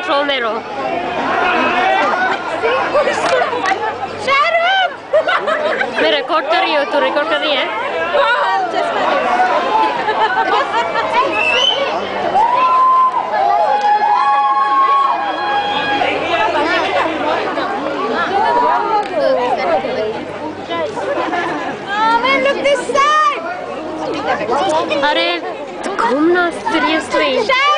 control middle. मैं record कर रही हूँ, तू रिकॉर्ड कर रही है? Look this side! अरे घूमना seriously.